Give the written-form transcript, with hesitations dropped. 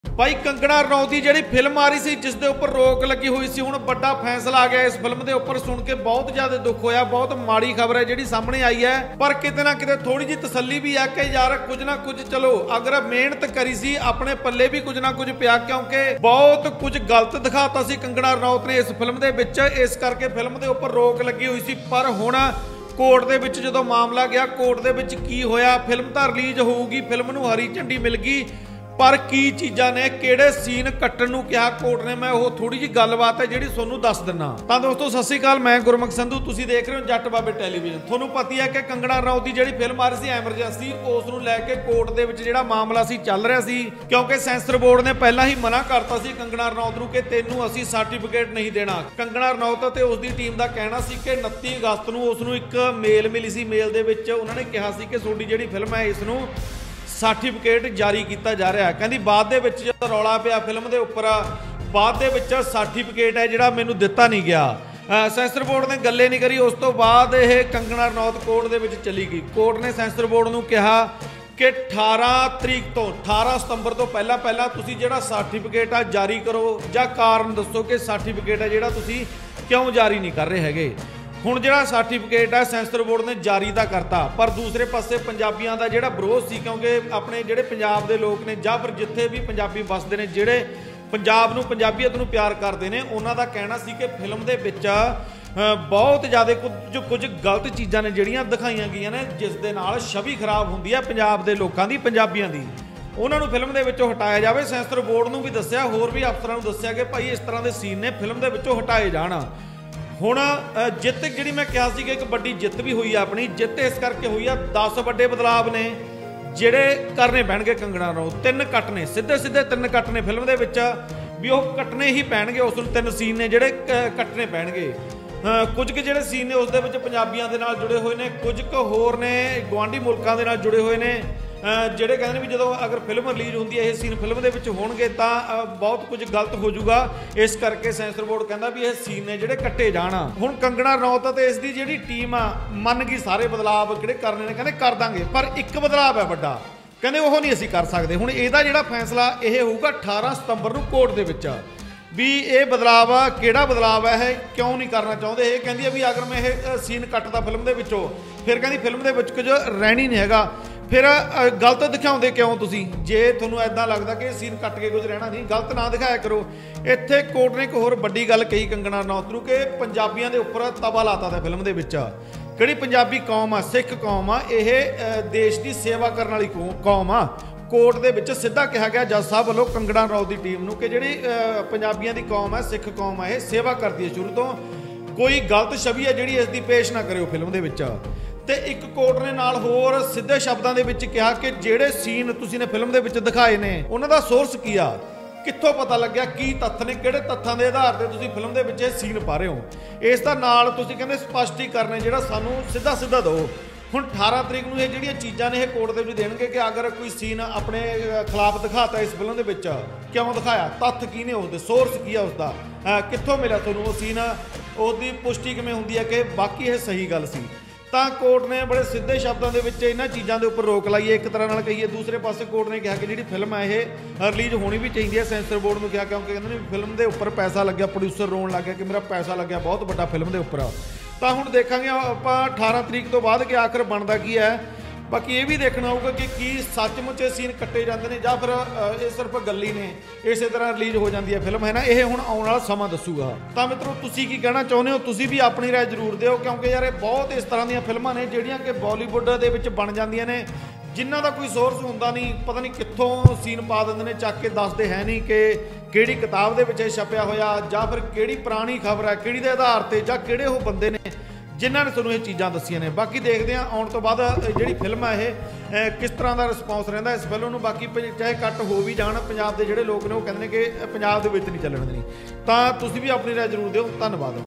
भाई कंगना रनौत की जिहड़ी फिल्म आ रही सी जिस दे उपर रोक लगी हुई सी हुण बड़ा फैसला आ गया इस फिल्म के उपर सुन के बहुत ज्यादा दुख होया। बहुत माड़ी खबर है जिहड़ी सामने आई है, पर किते ना किते थोड़ी जी तसल्ली भी है कि यार कुछ ना कुछ चलो अगर मेहनत करी सी अपने पल्ले भी कुछ ना कुछ पिया, क्योंकि बहुत कुछ गलत दिखाता सी कंगना रनौत ने इस फिल्म के विच, इस करके फिल्म के उपर रोक लगी हुई सी। पर हुण कोर्ट दे विच जदों मामला गया, कोर्ट दे विच की होया, फिल्म तां रिलीज होऊगी, फिल्म नूं हरी झंडी मिल गई, पर की चीज़ां ने किहड़े सीन कट्टण नूं कहा कोर्ट ने, मैं वो थोड़ी जी गलबात है जिहड़ी तुहानूं दस दिना। तां दोस्तों सत श्री अकाल, मैं गुरमुख संधू, तुसीं देख रहे हो जट बाबे टैलीविजन। तुहानूं पता है कि कंगना रनौत की जिहड़ी फिल्म आ रही सी एमरजेंसी, उस नूं लैके कोर्ट दे विच जिहड़ा मामला सी चल रहा सी, क्योंकि सेंसर बोर्ड ने पहलां ही मना करता सी कंगना रनौत नूं कि तैनूं असीं सर्टिफिकेट नहीं देना। कंगना रनौत ते उसदी टीम दा कहना सी कि 29 अगस्त नूं उस नूं एक मेल मिली सी, मेल दे विच उन्हां ने कहा सी कि तुहाडी जिहड़ी फिल्म है इस नूं सर्टिफिकेट जारी किया जा रहा है। कहती बाद दे विच जो रौला पिया फिल्म के उपर, बाद दे विच सर्टिफिकेट है जिहड़ा मैनूं दिता नहीं गया, सेंसर बोर्ड ने गल्ले नहीं करी। उस तो बाद यह कंगना रनौत कोर्ट दे विच चली गई। कोर्ट ने सेंसर बोर्ड नूं कहा कि 18 तरीक तो 18 सितंबर तो पहला तुसीं जिहड़ा सर्टिफिकेट आ जारी करो, जां कारण दसो कि सर्टिफिकेट है जिहड़ा तुसीं क्यों जारी नहीं कर रहे हैगे। हुण जिहड़ा सर्टिफिकेट है सेंसर बोर्ड ने जारी तो करता, पर दूसरे पासे पंजाबियों का जिहड़ा विरोध सी, क्योंकि अपने जिहड़े पंजाब दे लोग ने जां फिर जिथे भी पंजाबी वसदे ने, जिहड़े पंजाब नूं पंजाबीयत नूं प्यार करते हैं, उन्हां दा कहना सी कि फिल्म दे विच बहुत ज़्यादा कुछ गलत चीज़ां ने जिहड़ियां दिखाईयां गईयां ने, जिस दे नाल छवि खराब हुंदी है पंजाब दे लोकां दी, पंजाबियों दी। उन्होंने फिल्म के विचों हटाया जाए। सेंसर बोर्ड नूं भी दस्सिया, होर भी अफसरां नूं दस्सिया कि भाई इस तरह के सीन ने फिल्म के विचों हटाए जाण। हुण जित जिहड़ी मैं कहा सी कि एक वड्डी जित भी हुई है, अपनी जित इस करके हुई है 10 वड्डे बदलाव ने जिहड़े करने पैणगे कंगना रनौत। 3 कट ने, सीधे 3 कट ने फिल्म के विच, भी वो कट्टने ही पैणगे। उस 3 सीन ने जिहड़े कट्टने पैणगे। कुछ के जिहड़े सीन ने उस दे विच पंजाबियों के नाल जुड़े हुए ने, कुछ क होर ने गुआढ़ी मुल्कां दे नाल जुड़े हुए ने, ਜਿਹੜੇ ਕਹਿੰਦੇ ਨੇ ਵੀ ਜਦੋਂ ਅਗਰ ਫਿਲਮ ਰਿਲੀਜ਼ ਹੁੰਦੀ ਹੈ ਇਹ ਸੀਨ ਫਿਲਮ ਦੇ ਵਿੱਚ ਹੋਣਗੇ ਤਾਂ ਬਹੁਤ ਕੁਝ ਗਲਤ ਹੋ ਜਾਊਗਾ। ਇਸ ਕਰਕੇ ਸੈਂਸਰ ਬੋਰਡ ਕਹਿੰਦਾ ਵੀ ਇਹ ਸੀਨ ਨੇ ਜਿਹੜੇ ਕੱਟੇ ਜਾਣ। ਹੁਣ ਕੰਗਣਾ ਰਨੌਤ ਤੇ ਇਸ ਦੀ ਜਿਹੜੀ ਟੀਮ ਆ ਮੰਨ ਗਈ ਸਾਰੇ ਬਦਲਾਵ ਜਿਹੜੇ ਕਰਨੇ ਨੇ, ਕਹਿੰਦੇ ਕਰ ਦਾਂਗੇ, ਪਰ ਇੱਕ ਬਦਲਾਵ ਹੈ ਵੱਡਾ, ਕਹਿੰਦੇ ਉਹ ਨਹੀਂ ਅਸੀਂ ਕਰ ਸਕਦੇ। ਹੁਣ ਇਹਦਾ ਜਿਹੜਾ ਫੈਸਲਾ ਇਹ ਹੋਊਗਾ 18 ਸਤੰਬਰ ਨੂੰ ਕੋਰਟ ਦੇ ਵਿੱਚ, भी ये बदलाव आ किहड़ा बदलाव है, क्यों नहीं करना चाहते। ये कहती है भी अगर मैं ये सीन कट्टदा फिल्म के विचों, फिर कहती फिल्म के विच कुछ रहनी नहीं हैगा, फिर गलत दिखाते क्यों तुसीं, जे तुहानूं इदां लगदा कि सीन कट के कुछ रहना नहीं, गलत ना दिखाया करो। इत्थे कोर्ट ने एक होर वड्डी गल कही कंगना रनौत नूं कि पंजाबियों के उपर तवा लाता था फिल्म के विच। किहड़ी पंजाबी कौम आ, सिख कौम आ, यह देश की सेवा करने वाली कौम आ। कोर्ट दे विच सीधा कहा गया जज साहब वालों कंगना रनौत की टीम नूं कि जिहड़ी पंजाबियों की कौम है, सिख कौम है, यह सेवा करती है शुरू तो, कोई गलत छवि है जिहड़ी इसकी पेश ना करिओ फिल्म दे विच। ते एक कोर्ट ने नाल होर सीधे शब्दां दे विच कहा कि जिहड़े सीन तुसीं ने फिल्म दे विच दिखाए ने उन्हां दा सोर्स की आ, कित्थों पता लग्या, की तत्थ ने, किहड़े तत्थां दे आधार ते तुसीं फिल्म दे विच इह सीन पा रहे हो। इस दा नाल तुसीं कहंदे स्पष्टीकरण जिहड़ा सानूं सीधा दो। ਹੁਣ 18 तरीक ਨੂੰ ਇਹ ਜਿਹੜੀਆਂ ਚੀਜ਼ਾਂ ਨੇ ਇਹ ਕੋਰਟ ਦੇ ਵਿੱਚ ਦੇਣਗੇ ਕਿ ਅਗਰ ਕੋਈ ਸੀਨ ਆਪਣੇ ਖਿਲਾਫ ਦਿਖਾਤਾ ਇਸ ਫਿਲਮ ਦੇ ਵਿੱਚ, ਕਿਉਂ ਦਿਖਾਇਆ, ਤੱਥ ਕੀ ਨੇ, ਉਸਦੇ ਸੋਰਸ ਕੀ ਆ, ਉਸਦਾ ਕਿੱਥੋਂ ਮਿਲਿਆ ਤੁਹਾਨੂੰ ਉਹ ਸੀਨ, ਉਹਦੀ ਪੁਸ਼ਟੀ ਕਿਵੇਂ ਹੁੰਦੀ ਹੈ ਕਿ ਬਾਕੀ ਇਹ ਸਹੀ ਗੱਲ ਸੀ। ਤਾਂ ਕੋਰਟ ਨੇ ਬੜੇ ਸਿੱਧੇ ਸ਼ਬਦਾਂ ਦੇ ਵਿੱਚ ਇਹਨਾਂ ਚੀਜ਼ਾਂ ਦੇ ਉੱਪਰ ਰੋਕ ਲਾਈ ਹੈ ਇੱਕ ਤਰ੍ਹਾਂ ਨਾਲ ਕਹੀਏ। ਦੂਸਰੇ ਪਾਸੇ ਕੋਰਟ ਨੇ ਕਿਹਾ ਕਿ ਜਿਹੜੀ ਫਿਲਮ ਹੈ ਇਹ ਰਿਲੀਜ਼ ਹੋਣੀ ਵੀ ਚਾਹੀਦੀ ਹੈ। ਸੈਂਸਰ ਬੋਰਡ ਨੂੰ ਕਿਹਾ ਕਿਉਂਕਿ ਕਹਿੰਦੇ ਨੇ ਫਿਲਮ ਦੇ ਉੱਪਰ ਪੈਸਾ ਲੱਗਿਆ, ਪ੍ਰੋਡਿਊਸਰ ਰੋਣ ਲੱਗ ਗਿਆ ਕਿ ਮੇਰਾ ਪੈਸਾ ਲੱਗਿਆ ਬਹੁਤ ਵੱਡਾ ਫਿਲਮ ਦੇ ਉੱਪਰ। ਤਾਂ ਹੁਣ ਦੇਖਾਂਗੇ ਆਪਾਂ 18 ਤਰੀਕ ਤੋਂ ਬਾਅਦ ਕਿ ਆਖਰ ਬਣਦਾ ਕੀ ਹੈ। ਬਾਕੀ ਇਹ ਵੀ ਦੇਖਣਾ ਹੋਊਗਾ ਕਿ ਕੀ ਸੱਚਮੁੱਚ ਇਹ ਸੀਨ ਕੱਟੇ ਜਾਂਦੇ ਨੇ ਜਾਂ ਫਿਰ ਇਹ ਸਿਰਫ ਗੱਲੀ ਨੇ, ਇਸੇ ਤਰ੍ਹਾਂ ਰਿਲੀਜ਼ ਹੋ ਜਾਂਦੀ ਹੈ ਫਿਲਮ, ਹੈ ਨਾ। ਇਹ ਹੁਣ ਆਉਣ ਵਾਲਾ ਸਮਾਂ ਦੱਸੂਗਾ। ਤਾਂ ਮਿੱਤਰੋ ਤੁਸੀਂ ਕੀ ਕਹਿਣਾ ਚਾਹੁੰਦੇ ਹੋ, ਤੁਸੀਂ ਵੀ ਆਪਣੀ ਰਾਏ ਜ਼ਰੂਰ ਦਿਓ, ਕਿਉਂਕਿ ਯਾਰ ਇਹ ਬਹੁਤ ਇਸ ਤਰ੍ਹਾਂ ਦੀਆਂ ਫਿਲਮਾਂ ਨੇ ਜਿਹੜੀਆਂ ਕਿ ਬਾਲੀਵੁੱਡ ਦੇ ਵਿੱਚ ਬਣ ਜਾਂਦੀਆਂ ਨੇ, ਜਿਨ੍ਹਾਂ ਦਾ ਕੋਈ ਸੋਰਸ ਹੁੰਦਾ ਨਹੀਂ, ਪਤਾ ਨਹੀਂ ਕਿੱਥੋਂ ਸੀਨ ਪਾ ਦਿੰਦੇ ਨੇ ਚੱਕ ਕੇ, ਦੱਸਦੇ ਹੈ ਨਹੀਂ ਕਿ ਕਿਹੜੀ ਕਿਤਾਬ ਦੇ ਵਿੱਚ ਇਹ ਛਪਿਆ ਹੋਇਆ, ਜਾਂ ਫਿਰ ਕਿਹੜੀ ਪੁਰਾਣੀ ਖਬਰ ਹੈ, ਕਿਹੜੀ ਦੇ ਆਧਾਰ ਤੇ, ਜਾਂ ਕਿਹੜੇ ਉਹ ਬੰਦੇ ਨੇ ਜਿਨ੍ਹਾਂ ਨੇ ਤੁਹਾਨੂੰ ਇਹ ਚੀਜ਼ਾਂ ਦੱਸੀਆਂ ਨੇ। ਬਾਕੀ ਦੇਖਦੇ ਹਾਂ ਆਉਣ ਤੋਂ ਬਾਅਦ ਜਿਹੜੀ ਫਿਲਮ ਹੈ ਇਹ ਕਿਸ ਤਰ੍ਹਾਂ ਦਾ ਰਿਸਪੌਂਸ ਰਹਿੰਦਾ ਇਸ ਫਿਲਮ ਨੂੰ। ਬਾਕੀ ਚਾਹੇ ਕੱਟ ਹੋ ਵੀ ਜਾਣ, ਪੰਜਾਬ ਦੇ ਜਿਹੜੇ ਲੋਕ ਨੇ ਉਹ ਕਹਿੰਦੇ ਨੇ ਕਿ ਪੰਜਾਬ ਦੇ ਵਿੱਚ ਨਹੀਂ ਚੱਲਣ ਦੇਣੀ। ਤਾਂ ਤੁਸੀਂ ਵੀ ਆਪਣੀ ਰਾਏ ਜ਼ਰੂਰ ਦਿਓ। ਧੰਨਵਾਦ।